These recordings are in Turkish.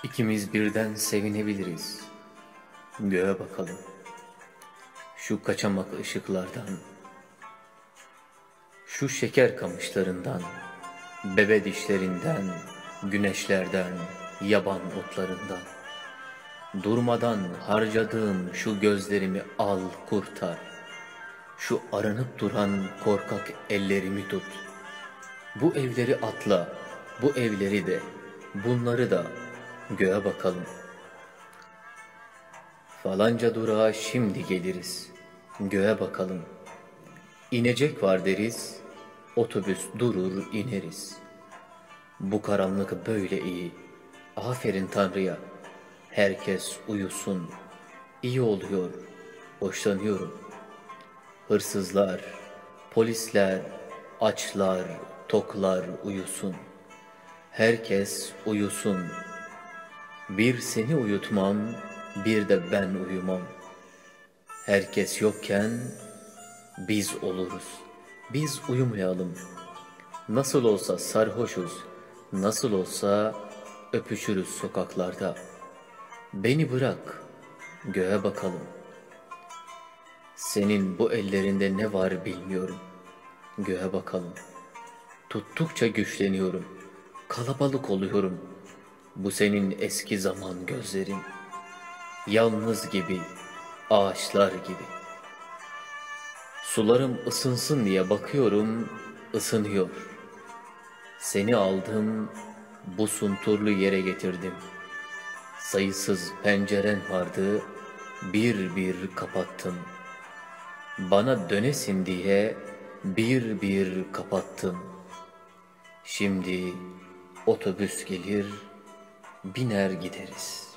İkimiz birden sevinebiliriz. Göğe bakalım. Şu kaçamak ışıklardan, şu şeker kamışlarından, bebe dişlerinden, güneşlerden, yaban otlarından. Durmadan harcadığım şu gözlerimi al kurtar. Şu aranıp duran korkak ellerimi tut. Bu evleri atla, bu evleri de, bunları da göğe bakalım. Falanca durağa şimdi geliriz, göğe bakalım. İnecek var deriz, otobüs durur ineriz. Bu karanlık böyle iyi, aferin Tanrı'ya. Herkes uyusun, iyi oluyor, hoşlanıyorum. Hırsızlar, polisler, açlar, toklar uyusun. Herkes uyusun. Bir seni uyutmam, bir de ben uyumam. Herkes yokken biz oluruz. Biz uyumayalım. Nasıl olsa sarhoşuz, nasıl olsa öpüşürüz sokaklarda. Beni bırak, göğe bakalım. Senin bu ellerinde ne var bilmiyorum. Göğe bakalım. Tuttukça güçleniyorum. Kalabalık oluyorum. Bu senin eski zaman gözlerin. Yalnız gibi, ağaçlar gibi. Sularım ısınsın diye bakıyorum, ısınıyor. Seni aldım, bu sunturlu yere getirdim. Sayısız penceren vardı, bir bir kapattım. Bana dönesin diye bir bir kapattım. Şimdi otobüs gelir, biner gideriz.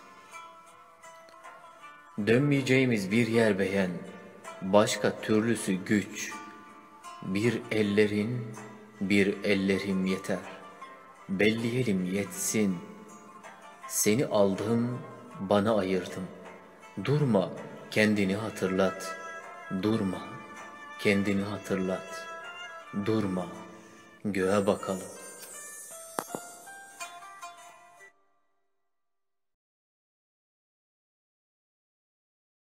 Dönmeyeceğimiz bir yer beğen, başka türlüsü güç. Bir ellerin, bir ellerim yeter. Belleyelim yetsin. Seni aldım, bana ayırdım. Durma, kendini hatırlat. Durma, kendini hatırlat. Durma, göğe bakalım.